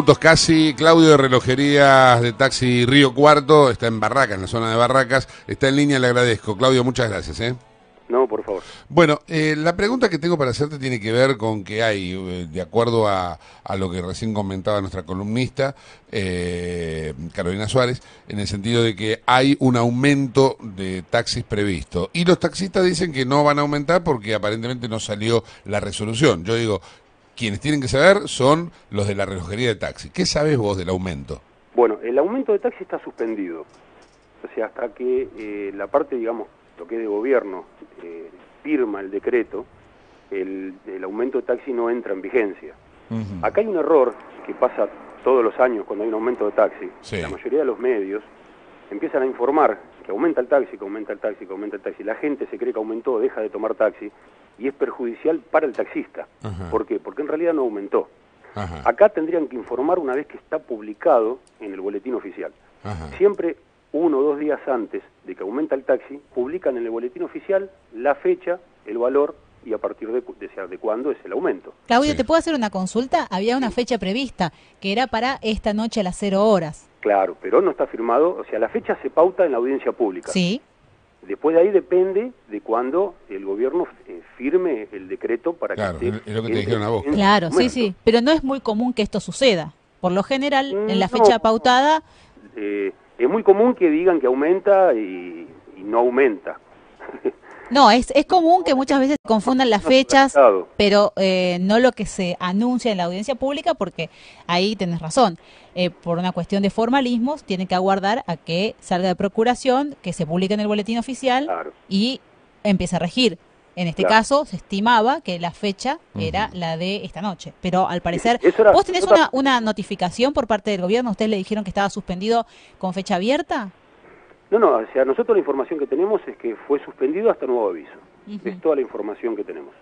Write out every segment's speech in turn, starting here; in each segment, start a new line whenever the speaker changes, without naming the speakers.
minutos casi. Claudio de Relojerías de Taxi Río Cuarto, está en Barracas, en la zona de Barracas. Está en línea, le agradezco. Claudio, muchas gracias.
No, por favor.
Bueno, la pregunta que tengo para hacerte tiene que ver con que hay, de acuerdo a lo que recién comentaba nuestra columnista, Carolina Suárez, en el sentido de que hay un aumento de taxis previsto. Y los taxistas dicen que no van a aumentar porque aparentemente no salió la resolución. Yo digo, quienes tienen que saber son los de la relojería de taxi. ¿Qué sabes vos del aumento?
Bueno, el aumento de taxi está suspendido. O sea, hasta que la parte, digamos, lo que es de gobierno, firma el decreto, el aumento de taxi no entra en vigencia. Acá hay un error que pasa todos los años cuando hay un aumento de taxi.
Sí.
La mayoría de los medios empiezan a informar que aumenta el taxi, que aumenta el taxi, que aumenta el taxi. La gente se cree que aumentó, deja de tomar taxi y es perjudicial para el taxista. ¿Por qué? Porque en realidad no aumentó. Acá tendrían que informar una vez que está publicado en el boletín oficial. Siempre 1 o 2 días antes de que aumenta el taxi, publican en el boletín oficial la fecha, el valor y a partir de cuándo es el aumento.
Claudio,
Sí.
¿te puedo hacer una consulta? Había una fecha prevista, que era para esta noche a las 0 horas.
Claro, pero no está firmado, o sea, la fecha se pauta en la audiencia pública.
Sí.
Después de ahí depende de cuándo el gobierno firme el decreto para
Claro,
que
es lo que te dijeron a vos.
Claro, sí,
momento.
sí. Pero no es muy común que esto suceda. Por lo general, en la
No.
fecha pautada,
Es muy común que digan que aumenta y no aumenta.
no, es común que muchas veces confundan las fechas, pero no lo que se anuncia en la audiencia pública, porque ahí tenés razón. Por una cuestión de formalismos, tienen que aguardar a que salga de procuración, que se publique en el boletín oficial
Claro.
y empiece a regir. En este
Claro.
caso, se estimaba que la fecha era la de esta noche, pero al parecer,
Eso era-
¿vos tenés
eso era-
una notificación por parte del gobierno? ¿Ustedes le dijeron que estaba suspendido con fecha abierta?
No, o sea, nosotros la información que tenemos es que fue suspendido hasta nuevo aviso. Es toda la información que tenemos.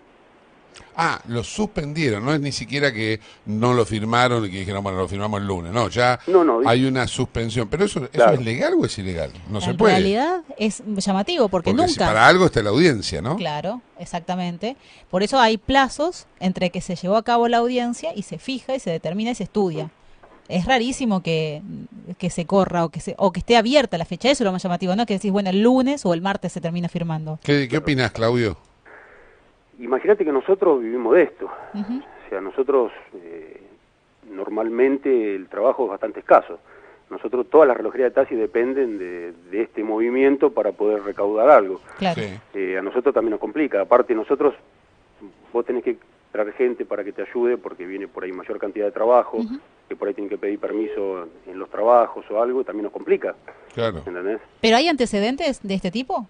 Ah, lo suspendieron, no es ni siquiera que no lo firmaron y que dijeron, bueno, lo firmamos el lunes. No, ya
No,
hay una suspensión. ¿Pero eso
Claro.
es legal o es ilegal? No se
En
puede.
realidad es llamativo porque
Porque si
nunca...
para algo está la audiencia, ¿no?
Claro, exactamente. Por eso hay plazos entre que se llevó a cabo la audiencia y se fija y se determina y se estudia. Es rarísimo que se corra o que esté abierta la fecha. Eso es lo más llamativo, ¿no? Que decís, bueno, el lunes o el martes se termina firmando.
¿Qué opinás, Claudio?
Imagínate que nosotros vivimos de esto.
Ujú.
O sea, nosotros normalmente el trabajo es bastante escaso. Nosotros, todas las relojerías de taxi dependen de este movimiento para poder recaudar algo.
Claro.
Sí.
A nosotros también nos complica. Aparte nosotros, vos tenés que traer gente para que te ayude porque viene por ahí mayor cantidad de trabajo, que por ahí tienen que pedir permiso en los trabajos o algo, también nos complica.
Claro.
¿Entendés?
¿Pero hay antecedentes de este tipo?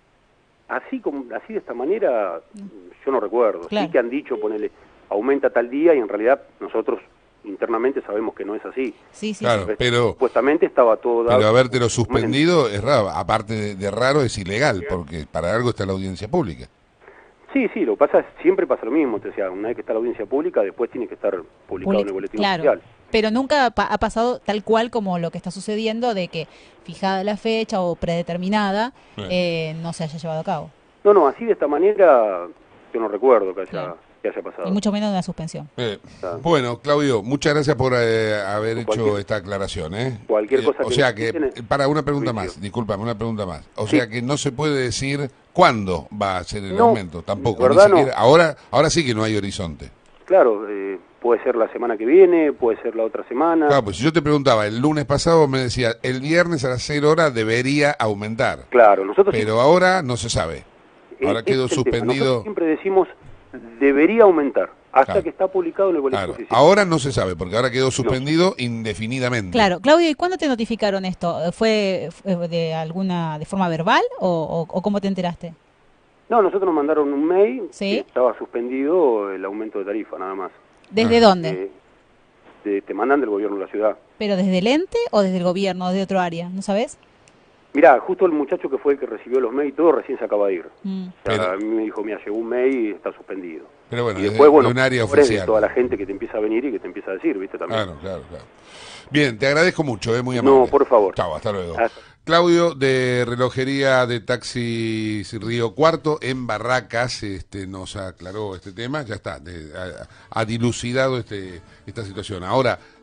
Así de esta manera, yo no recuerdo.
Claro.
Sí que han dicho, ponele, aumenta tal día y en realidad nosotros internamente sabemos que no es así.
Sí, sí.
Claro.
sí.
pero-
Supuestamente estaba todo dado.
Pero habértelo suspendido es raro. Aparte de raro, es ilegal, porque para algo está la audiencia pública.
Sí, lo que pasa es, siempre pasa lo mismo. O sea, una vez que está la audiencia pública, después tiene que estar publicado en el boletín
Claro.
oficial.
Pero nunca ha pasado tal cual como lo que está sucediendo de que fijada la fecha o predeterminada no se haya llevado a cabo.
No, así de esta manera yo no recuerdo que haya,
Claro.
que haya pasado.
Y mucho menos una suspensión.
Bueno, Claudio, muchas gracias por haber hecho
Cualquier-
esta aclaración.
cualquier cosa
O
que
sea que,
necesiten,
para una pregunta
juicio.
más, discúlpame, una pregunta más. O
Sí.
sea que no se puede decir cuándo va a ser el
No,
aumento, tampoco.
la verdad
ni siquiera, ahora sí que no hay horizonte.
Claro, puede ser la semana que viene, puede ser la otra semana.
Claro, pues si yo te preguntaba, el lunes pasado me decía, el viernes a las 0 horas debería aumentar.
Claro, nosotros
Pero ahora no se sabe. Ahora
Este
quedó
es el tema.
suspendido.
Nosotros siempre decimos debería aumentar hasta
Claro.
que está publicado en el boletín
Claro,
oficial.
ahora no se sabe, porque ahora quedó suspendido indefinidamente.
Claro, Claudio, ¿y cuándo te notificaron esto? ¿Fue de forma verbal o cómo te enteraste?
No, nosotros nos mandaron un mail
Sí.
que estaba suspendido el aumento de tarifa, nada más.
¿Desde dónde?
Te mandan del gobierno de la ciudad.
¿Pero desde el ente o desde el gobierno, desde otro área? ¿No sabes?
Mirá, justo el muchacho que fue el que recibió los mails y todo recién se acaba de ir.
Mm.
O sea,
Pero-
a mí me dijo, mira, llegó un mail y está suspendido.
Pero bueno,
Y
desde
después, bueno,
un área
por eso,
oficial.
toda la gente que te empieza a venir y que te empieza a decir, ¿viste? También.
Claro. Bien, te agradezco mucho, muy amable.
No, por favor.
Chao, hasta luego.
Hasta-
Claudio, de Relojería de Taxis Río Cuarto, en Barracas, nos aclaró este tema, ya está, ha dilucidado esta situación. Ahora,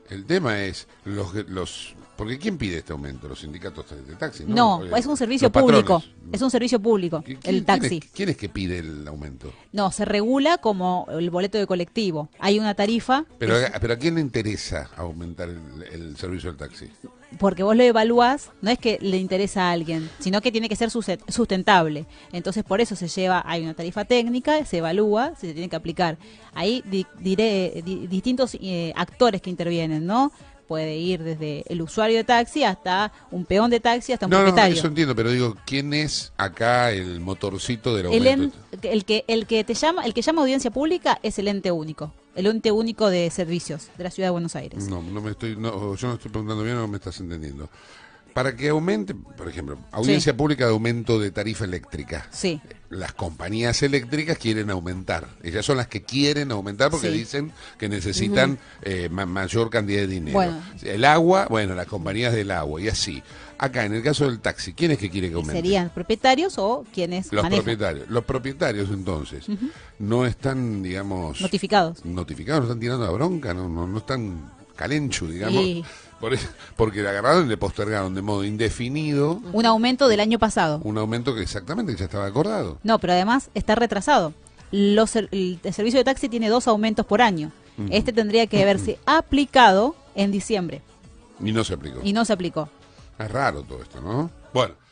El tema es porque ¿quién pide este aumento? Los sindicatos de taxi, ¿no?
No, es un servicio público. Es un servicio público, el taxi.
¿Quién es que pide el aumento?
No, se regula como el boleto de colectivo. Hay una tarifa.
Pero ¿a quién le interesa aumentar el servicio del taxi?
Porque vos lo evaluás, no es que le interesa a alguien, sino que tiene que ser sustentable. Entonces, por eso hay una tarifa técnica, se evalúa, se tiene que aplicar. Ahí distintos actores que intervienen, ¿no? Puede ir desde el usuario de taxi hasta un peón de taxi, hasta un propietario.
No, eso entiendo, pero digo, ¿quién es acá el motorcito del aumento?
El que llama audiencia pública es el ente único. El ente único de servicios de la Ciudad de Buenos Aires.
Yo no estoy preguntando bien, no me estás entendiendo. Para que aumente, por ejemplo, audiencia pública de aumento de tarifa eléctrica.
Sí.
Las compañías eléctricas quieren aumentar. Ellas son las que quieren aumentar porque dicen que necesitan mayor cantidad de dinero.
Bueno.
El agua, las compañías del agua y así. Acá, en el caso del taxi, ¿quién es que quiere que aumente?
¿Serían propietarios o quienes manejan?
Propietarios. Los propietarios, entonces, no están, digamos...
Notificados,
no están tirando la bronca, no están calenchu, digamos. Porque le agarraron y le postergaron de modo indefinido.
Un aumento del año pasado.
Un aumento que exactamente ya estaba acordado.
No, pero además está retrasado. El servicio de taxi tiene 2 aumentos por año. Este tendría que haberse aplicado en diciembre.
Y no se aplicó.
Y no se aplicó.
Es raro todo esto, ¿no? Bueno.